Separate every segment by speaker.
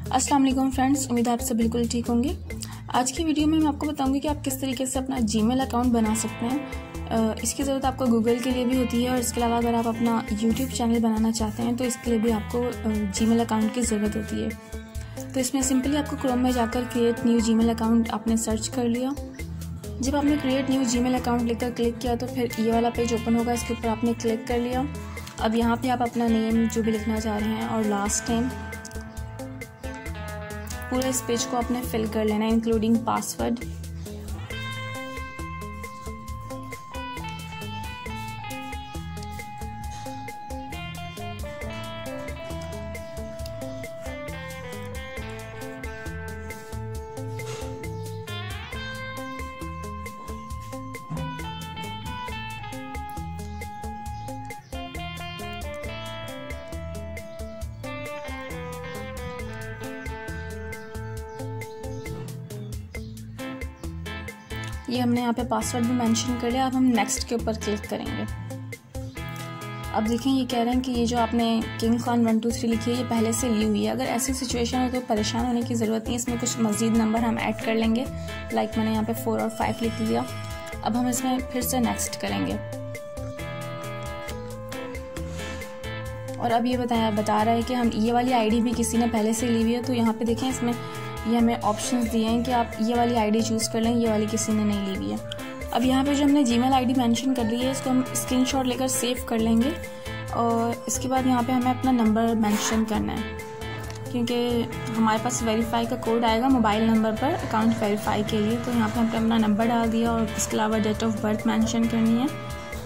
Speaker 1: अस्सलाम वालेकुम फ्रेंड्स, उम्मीद है आप सब बिल्कुल ठीक होंगे। आज की वीडियो में मैं आपको बताऊंगी कि आप किस तरीके से अपना जीमेल अकाउंट बना सकते हैं। इसकी ज़रूरत आपको गूगल के लिए भी होती है और इसके अलावा अगर आप अपना यूट्यूब चैनल बनाना चाहते हैं तो इसके लिए भी आपको जीमेल अकाउंट की ज़रूरत होती है। तो इसमें सिंपली आपको क्रोम में जाकर क्रिएट न्यू जीमेल अकाउंट आपने सर्च कर लिया। जब आपने क्रिएट न्यू जीमेल अकाउंट लिखकर क्लिक किया तो फिर ये वाला पेज ओपन होगा, इसके ऊपर आपने क्लिक कर लिया। अब यहाँ पे आप अपना नेम जो भी लिखना चाह रहे हैं और लास्ट नेम, पूरा इस पेज को आपने फिल कर लेना है इंक्लूडिंग पासवर्ड। ये हमने यहाँ पे पासवर्ड भी मेंशन कर लिया। अब हम नेक्स्ट के ऊपर क्लिक करेंगे। अब देखें ये कह रहे हैं कि ये जो आपने किंग खान 123 लिखी है ये पहले से ली हुई है। अगर ऐसी सिचुएशन है तो परेशान होने की ज़रूरत नहीं है, इसमें कुछ मज़ीद नंबर हम ऐड कर लेंगे। लाइक मैंने यहाँ पे 4 और 5 लिख लिया। अब हम इसमें फिर से नेक्स्ट करेंगे और अब ये बता रहा है कि हम ये वाली आईडी भी किसी ने पहले से ली हुई है। तो यहाँ पे देखें इसमें ये हमें ऑप्शंस दिए हैं कि आप ये वाली आईडी चूज़ कर लें, ये वाली किसी ने नहीं ली हुई है। अब यहाँ पे जो हमने जीमेल आईडी मेंशन कर ली है इसको हम स्क्रीनशॉट लेकर सेव कर लेंगे और इसके बाद यहाँ पे हमें अपना नंबर मेंशन करना है, क्योंकि हमारे पास वेरीफाई का कोड आएगा मोबाइल नंबर पर अकाउंट वेरीफाई के लिए। तो यहाँ पे हमने अपना नंबर डाल दिया और इसके अलावा डेट ऑफ बर्थ मेंशन करनी है।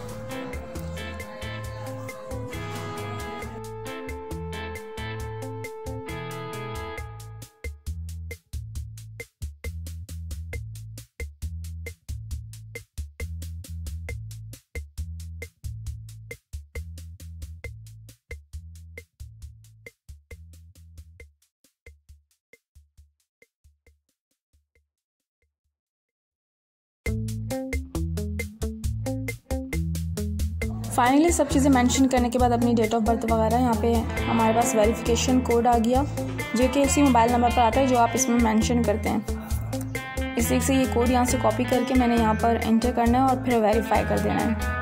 Speaker 1: फाइनली सब चीज़ें मेंशन करने के बाद अपनी डेट ऑफ बर्थ वगैरह यहाँ पे हमारे पास वेरिफिकेशन कोड आ गया, जो कि उसी मोबाइल नंबर पर आता है जो आप इसमें मेंशन करते हैं। इसी से ये कोड यहाँ से कॉपी करके मैंने यहाँ पर एंटर करना है और फिर वेरीफाई कर देना है।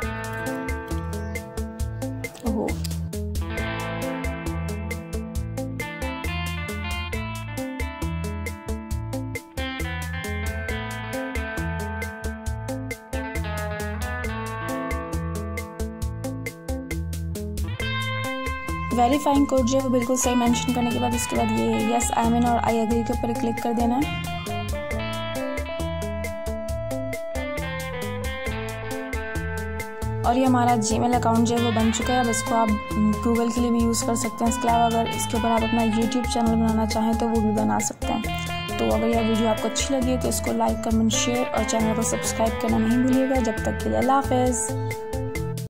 Speaker 1: ओहो, वेरीफाइंग कोड जो है वो बिल्कुल सही मेंशन करने के बाद इसके बाद ये यस आई एम इन और आई एग्री के ऊपर क्लिक कर देना है। और ये हमारा जीमेल अकाउंट जो है वो बन चुका है। अब इसको आप गूगल के लिए भी यूज़ कर सकते हैं। इसके अलावा अगर इसके ऊपर आप अपना यूट्यूब चैनल बनाना चाहें तो वो भी बना सकते हैं। तो अगर यह वीडियो आपको अच्छी लगी है तो इसको लाइक, कमेंट, शेयर और चैनल को सब्सक्राइब करना नहीं भूलिएगा। जब तक के लिए अल्लाह हाफ़िज़।